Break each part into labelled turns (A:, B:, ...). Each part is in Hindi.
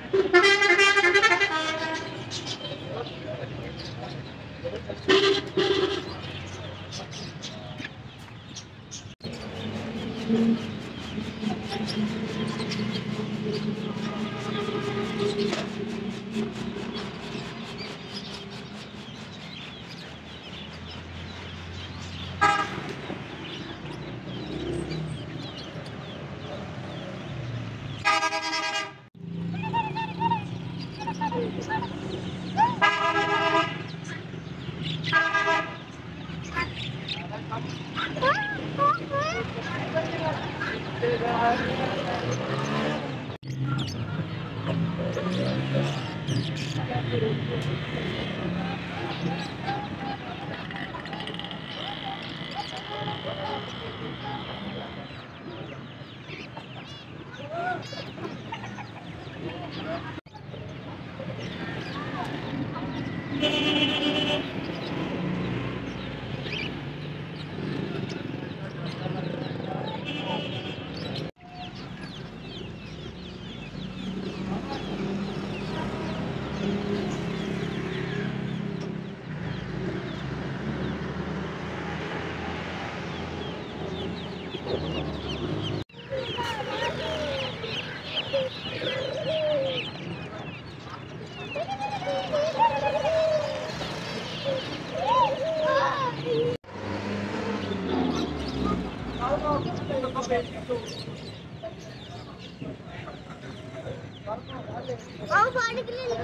A: आओ पानी के लिए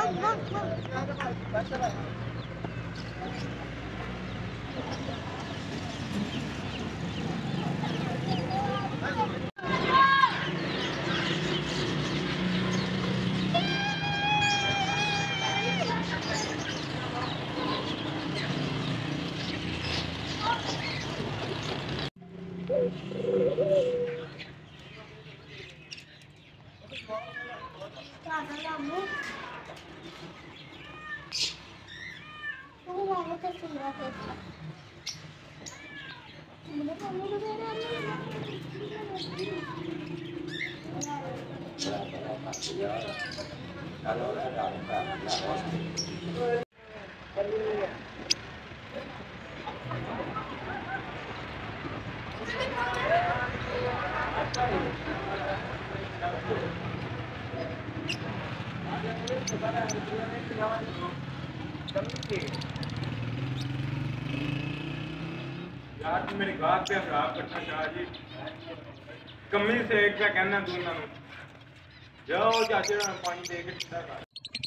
B: यार तू मेरी बात पे खराब करना चाह जी कमी से एक क्या कहना तू ना जाओ चाचे पानी दे के ठंडा कर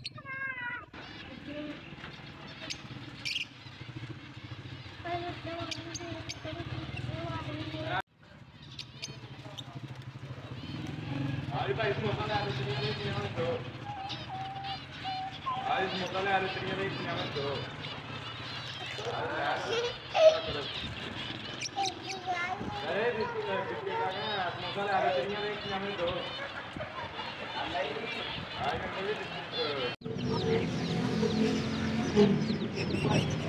B: आज भाई समोसा ले आ रहे दो आज समोसा ले आ रहे दो अरे समोसा ले आ रहे दो आज